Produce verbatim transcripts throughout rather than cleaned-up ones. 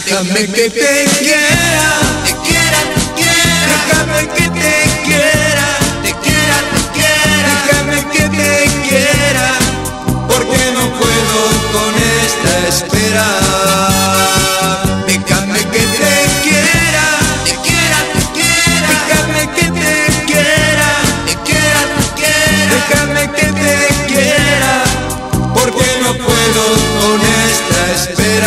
Déjame que te quiera, te quiera, te quiera. Déjame que te quiera, te quiera, te quiera. Déjame que te quiera, porque no puedo con esta espera. Déjame que te quiera, te quiera, te quiera. Déjame que te quiera, te quiera, te quiera. Déjame que te quiera, porque no puedo con esta espera.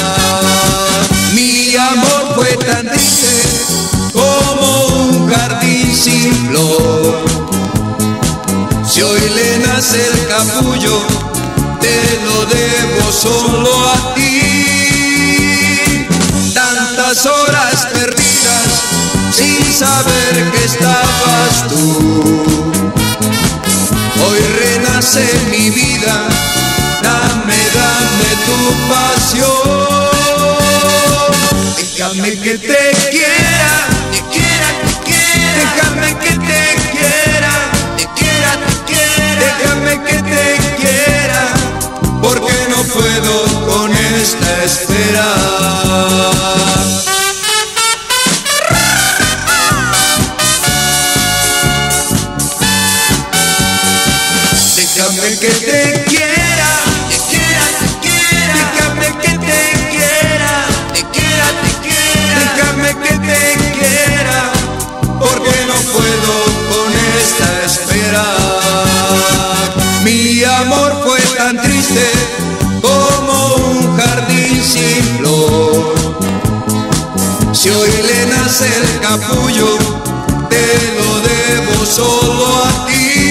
Mi amor fue tan triste como un jardín sin flor. Si hoy le nace el capullo, te lo debo solo a ti. Tantas horas perdidas sin saber que estabas tú. Hoy renace mi vida, dame, dame tu pasión. Déjame que te quiera, te quiera, te quiera. Déjame que te quiera, te quiera, te quiera. Déjame que te quiera, porque no puedo con esta espera. Déjame que te quiera, te quiera, te quiera. Déjame que te quiera, te quiera, te quiera. Déjame que te quiera, porque no puedo con esta espera. Mi amor fue tan triste como un jardín sin flor. Si hoy le nace el capullo, te lo debo solo a ti.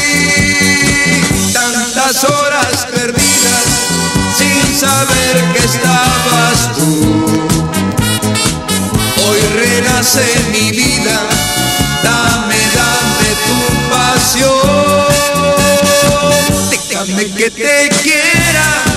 Tantas horas perdidas sin saber que estabas tú. Hoy renace mi vida, dame, dame tu pasión. Déjame que te quiera,